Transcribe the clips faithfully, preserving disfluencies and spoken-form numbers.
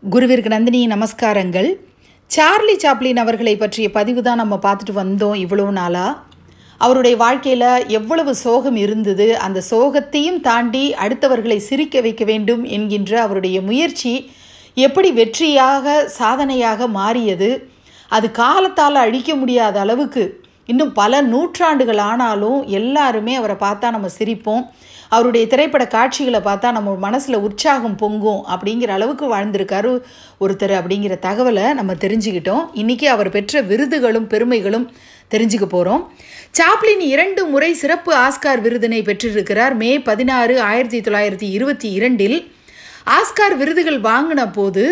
குருவிற்கு நந்தினி நமஸ்காரங்கள். Charlie Chaplin அவர்களை பற்றிய பதிவு தான் நம்ம பார்த்துட்டு வந்தோம் இவ்வளோ நாளாக. அவருடைய வாழ்க்கையில் எவ்வளவு சோகம் இருந்தது, அந்த சோகத்தையும் தாண்டி அடுத்தவர்களை சிரிக்க வைக்க வேண்டும் என்கின்ற அவருடைய முயற்சி எப்படி வெற்றியாக சாதனையாக மாறியது. அது காலத்தால் அழிக்க முடியாத அளவுக்கு இன்னும் பல நூற்றாண்டுகள் ஆனாலும் எல்லாருமே அவரை பார்த்தா நம்ம சிரிப்போம். அவருடைய திரைப்பட காட்சிகளை பார்த்தா நம்ம மனசில் உற்சாகம் பொங்கும் அப்படிங்கிற அளவுக்கு வாழ்ந்திருக்காரு ஒருத்தர் அப்படிங்கிற தகவலை நம்ம தெரிஞ்சுக்கிட்டோம். இன்றைக்கி அவர் பெற்ற விருதுகளும் பெருமைகளும் தெரிஞ்சுக்க போகிறோம். சாப்ளின் இரண்டு முறை சிறப்பு ஆஸ்கார் விருதினை பெற்றிருக்கிறார். மே பதினாறு ஆயிரத்தி தொள்ளாயிரத்தி இருபத்தி இரண்டில் ஆஸ்கார் விருதுகள் வாங்கின போது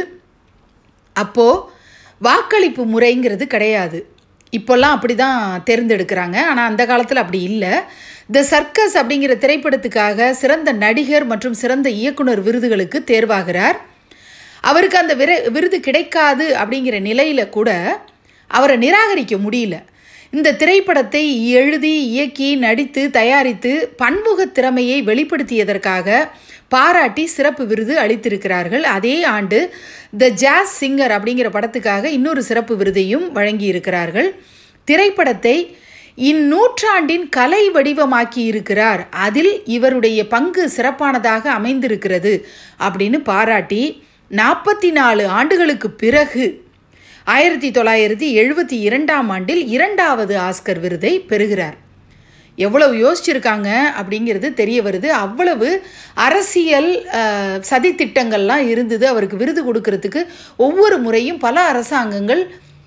அப்போது வாக்களிப்பு முறைங்கிறது கிடையாது. இப்போல்லாம் அப்படி தான் தேர்ந்தெடுக்கிறாங்க. ஆனால் அந்த காலத்தில் அப்படி இல்லை. த சர்க்கஸ் அப்படிங்கிற திரைப்படத்துக்காக சிறந்த நடிகர் மற்றும் சிறந்த இயக்குனர் விருதுகளுக்கு தேர்வாகிறார். அவருக்கு அந்த விரு விருது கிடைக்காது அப்படிங்கிற நிலையில் கூட அவரை நிராகரிக்க முடியல. இந்த திரைப்படத்தை எழுதி இயக்கி நடித்து தயாரித்து பன்முக திறமையை வெளிப்படுத்தியதற்காக பாராட்டி சிறப்பு விருது அளித்திருக்கிறார்கள். அதே ஆண்டு த ஜாஸ் சிங்கர் அப்படிங்கிற படத்துக்காக இன்னொரு சிறப்பு விருதையும் வழங்கியிருக்கிறார்கள். திரைப்படத்தை இந்நூற்றாண்டின் கலை வடிவமாக்கி இருக்கிறார், அதில் இவருடைய பங்கு சிறப்பானதாக அமைந்திருக்கிறது அப்படின்னு பாராட்டி நாற்பத்தி நாலு ஆண்டுகளுக்கு பிறகு ஆயிரத்தி தொள்ளாயிரத்தி எழுபத்தி இரண்டாம் ஆண்டில் இரண்டாவது ஆஸ்கர் விருதை பெறுகிறார். எவ்வளவு யோசிச்சிருக்காங்க அப்படிங்கிறது தெரிய வருது. அவ்வளவு அரசியல் சதித்திட்டங்கள்லாம் இருந்தது அவருக்கு விருது கொடுக்கறதுக்கு. ஒவ்வொரு முறையும் பல அரசாங்கங்கள்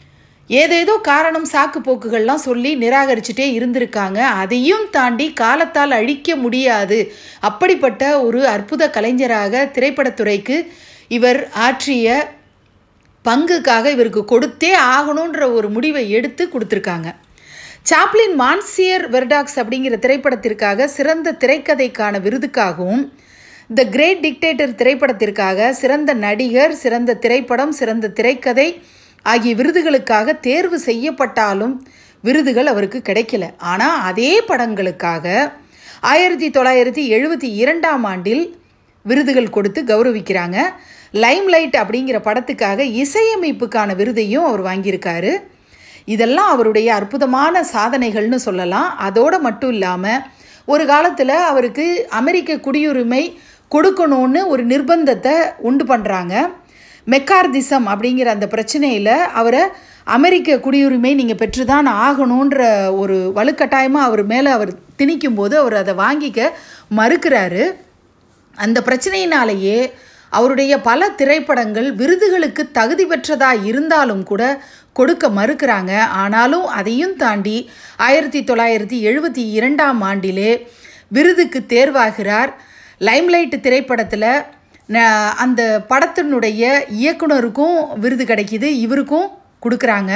ஏதேதோ காரணம் சாக்கு போக்குகள்லாம் சொல்லி நிராகரிச்சுட்டே இருந்திருக்காங்க. அதையும் தாண்டி காலத்தால் அழிக்க முடியாது அப்படிப்பட்ட ஒரு அற்புத கலைஞராக திரைப்படத்துறைக்கு இவர் ஆற்றிய பங்குக்காக இவருக்கு கொடுத்தே ஆகணுன்ற ஒரு முடிவை எடுத்து கொடுத்துருக்காங்க. சாப்ளின் மான்சியர் வெர்டாக்ஸ் அப்படிங்கிற திரைப்படத்திற்காக சிறந்த திரைக்கதைக்கான விருதுக்காகவும், த கிரேட் டிக்டேட்டர் திரைப்படத்திற்காக சிறந்த நடிகர், சிறந்த திரைப்படம், சிறந்த திரைக்கதை ஆகிய விருதுகளுக்காக தேர்வு செய்யப்பட்டாலும் விருதுகள் அவருக்கு கிடைக்கல. ஆனால் அதே படங்களுக்காக ஆயிரத்தி தொள்ளாயிரத்தி எழுபத்தி இரண்டாம் ஆண்டில் விருதுகள் கொடுத்து கௌரவிக்கிறாங்க. லைம்லைட் அப்படிங்கிற படத்துக்காக இசையமைப்புக்கான விருதையும் அவர் வாங்கியிருக்காரு. இதெல்லாம் அவருடைய அற்புதமான சாதனைகள்னு சொல்லலாம். அதோடு மட்டும் இல்லாமல் ஒரு காலத்தில் அவருக்கு அமெரிக்க குடியுரிமை கொடுக்கணும்னு ஒரு நிர்பந்தத்தை உண்டு பண்ணுறாங்க. மெக்கார்திசம் அப்படிங்கிற அந்த பிரச்சனையில் அவரை அமெரிக்க குடியுரிமை நீங்கள் பெற்றுதான் ஆகணுன்ற ஒரு வலுக்கட்டாயமாக அவர் மேலே அவர் திணிக்கும் போது அவர் அதை வாங்கிக்க மறுக்கிறாரு. அந்த பிரச்சனையினாலேயே அவருடைய பல திரைப்படங்கள் விருதுகளுக்கு தகுதி பெற்றதாக இருந்தாலும் கூட கொடுக்க மறுக்கிறாங்க. ஆனாலும் அதையும் தாண்டி ஆயிரத்தி தொள்ளாயிரத்தி எழுபத்தி இரண்டாம் ஆண்டிலே விருதுக்கு தேர்வாகிறார். லைம்லைட் திரைப்படத்தில் அந்த படத்தினுடைய இயக்குனருக்கும் விருது கிடைக்கிது, இவருக்கும் கொடுக்குறாங்க.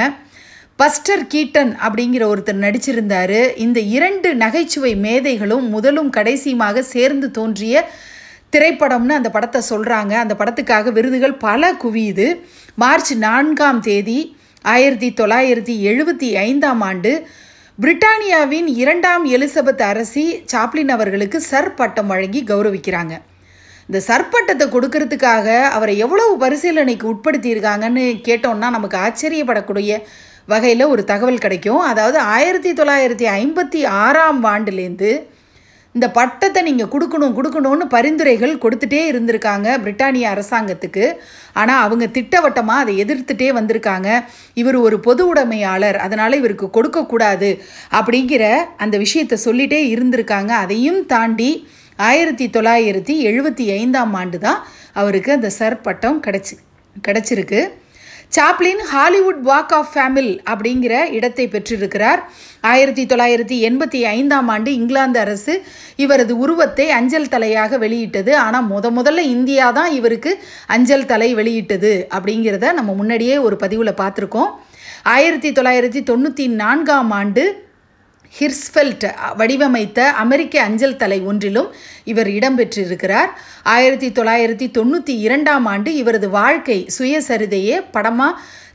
பஸ்டர் கீட்டன் அப்படிங்கிற ஒருத்தர் நடிச்சிருந்தார். இந்த இரண்டு நகைச்சுவை மேதைகளும் முதலும் கடைசியுமாக சேர்ந்து தோன்றிய திரைப்படம்னு அந்த படத்தை சொல்கிறாங்க. அந்த படத்துக்காக விருதுகள் பல குவியுது. மார்ச் நான்காம் தேதி ஆயிரத்தி தொள்ளாயிரத்தி எழுபத்தி ஐந்தாம் ஆண்டு பிரிட்டானியாவின் இரண்டாம் எலிசபெத் அரசி சாப்ளின் அவர்களுக்கு சர் பட்டம் வழங்கி கௌரவிக்கிறாங்க. இந்த சர்பட்டத்தை கொடுக்கறதுக்காக அவரை எவ்வளவு பரிசீலனைக்கு உட்படுத்தியிருக்காங்கன்னு கேட்டோம்னா நமக்கு ஆச்சரியப்படக்கூடிய வகையில் ஒரு தகவல் கிடைக்கும். அதாவது ஆயிரத்தி தொள்ளாயிரத்தி ஐம்பத்தி ஆறாம் ஆண்டுலேருந்து இந்த பட்டத்தை நீங்கள் கொடுக்கணும் கொடுக்கணும்னு பரிந்துரைகள் கொடுத்துட்டே இருந்திருக்காங்க பிரிட்டானிய அரசாங்கத்துக்கு. ஆனால் அவங்க திட்டவட்டமாக அதை எதிர்த்துட்டே வந்திருக்காங்க. இவர் ஒரு பொது உடைமையாளர், அதனால் இவருக்கு கொடுக்கக்கூடாது அப்படிங்கிற அந்த விஷயத்தை சொல்லிகிட்டே இருந்திருக்காங்க. அதையும் தாண்டி ஆயிரத்தி தொள்ளாயிரத்தி எழுபத்தி ஐந்தாம் ஆண்டு தான் அவருக்கு அந்த சர் பட்டம் கிடச்சி கிடச்சிருக்கு. சாப்ளின் ஹாலிவுட் வாக் ஆஃப் ஃபேமில் அப்படிங்கிற இடத்தை பெற்றிருக்கிறார். ஆயிரத்தி தொள்ளாயிரத்தி எண்பத்தி ஐந்தாம் ஆண்டு இங்கிலாந்து அரசு இவரது உருவத்தை அஞ்சல் தலையாக வெளியிட்டது. ஆனால் முத முதல்ல இந்தியா தான் இவருக்கு அஞ்சல் தலை வெளியிட்டது அப்படிங்கிறத நம்ம முன்னாடியே ஒரு பதிவில் பார்த்துருக்கோம். ஆயிரத்தி தொள்ளாயிரத்தி தொண்ணூற்றி நான்காம் ஆண்டு ஹிர்ஸ்ஃபெல்ட் வடிவமைத்த அமெரிக்க அஞ்சல் தலை ஒன்றிலும் இவர் இடம்பெற்றிருக்கிறார். ஆயிரத்தி தொள்ளாயிரத்தி தொண்ணூற்றி இரண்டாம் ஆண்டு இவரது வாழ்க்கை சுயசரிதையே படமாக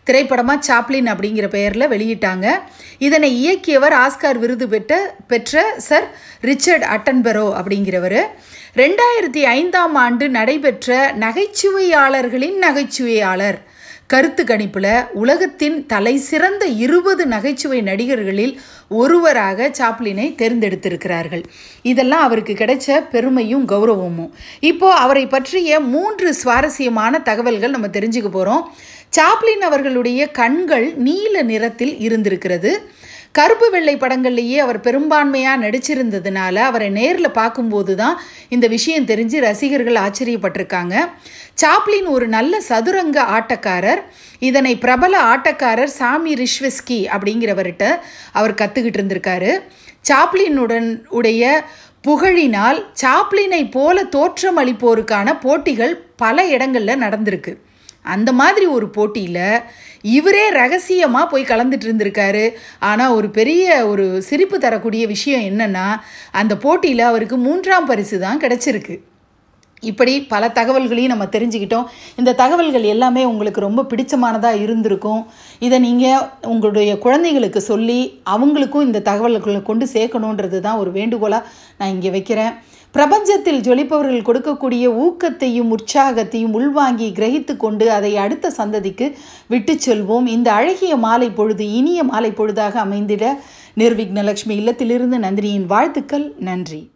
திரைப்படமாக சாப்ளின் அப்படிங்கிற பெயரில் வெளியிட்டாங்க. இதனை இயக்கியவர் ஆஸ்கார் விருது பெற்ற பெற்ற சர் ரிச்சர்ட் அட்டன்பெரோ அப்படிங்கிறவர். ரெண்டாயிரத்தி ஐந்தாம் ஆண்டு நடைபெற்ற நகைச்சுவையாளர்களின் நகைச்சுவையாளர் கருத்து கணிப்பில் உலகத்தின் தலை சிறந்த இருபது நகைச்சுவை நடிகர்களில் ஒருவராக சாப்ளினை தேர்ந்தெடுத்திருக்கிறார்கள். இதெல்லாம் அவருக்கு கிடைச்ச பெருமையும் கௌரவமும். இப்போது அவரை பற்றிய மூன்று சுவாரஸ்யமான தகவல்கள் நம்ம தெரிஞ்சுக்க போகிறோம். சாப்ளின் அவர்களுடைய கண்கள் நீல நிறத்தில் இருந்திருக்கிறது. கருப்பு வெள்ளை படங்கள்லேயே அவர் பெரும்பான்மையாக நடிச்சிருந்ததுனால அவரை நேரில் பார்க்கும்போது தான் இந்த விஷயம் தெரிஞ்சு ரசிகர்கள் ஆச்சரியப்பட்டிருக்காங்க. சாப்ளின் ஒரு நல்ல சதுரங்க ஆட்டக்காரர். இதனை பிரபல ஆட்டக்காரர் சாமி ரிஷ்வஸ்கி அப்படிங்கிறவர்கிட்ட அவர் கற்றுக்கிட்டு இருந்திருக்காரு. சாப்ளினுடன் உடைய புகழினால் சாப்ளினை போல தோற்றம் அளிப்போருக்கான போட்டிகள் பல இடங்களில் நடந்திருக்கு. அந்த மாதிரி ஒரு போட்டியில் இவரே ரகசியமாக போய் கலந்துட்டு இருந்திருக்காரு. ஆனால் ஒரு பெரிய ஒரு சிரிப்பு தரக்கூடிய விஷயம் என்னென்னா, அந்த போட்டியில் அவருக்கு மூன்றாம் பரிசு தான் கிடச்சிருக்கு. இப்படி பல தகவல்களையும் நம்ம தெரிஞ்சுக்கிட்டோம். இந்த தகவல்கள் எல்லாமே உங்களுக்கு ரொம்ப பிடிச்சமானதாக இருந்திருக்கும். இதை நீங்கள் உங்களுடைய குழந்தைகளுக்கு சொல்லி அவங்களுக்கும் இந்த தகவல்களை கொண்டு சேர்க்கணுன்றது தான் ஒரு வேண்டுகோளாக நான் இங்கே வைக்கிறேன். பிரபஞ்சத்தில் ஜொலிப்பவர்கள் கொடுக்கக்கூடிய ஊக்கத்தையும் உற்சாகத்தையும் உள்வாங்கி கிரகித்து கொண்டு அதை அடுத்த சந்ததிக்கு விட்டு செல்வோம். இந்த அழகிய மாலை பொழுது இனிய மாலை பொழுதாக அமைந்திட நிர்விக்னலட்சுமி இல்லத்திலிருந்து நந்தினியின் வாழ்த்துக்கள். நன்றி.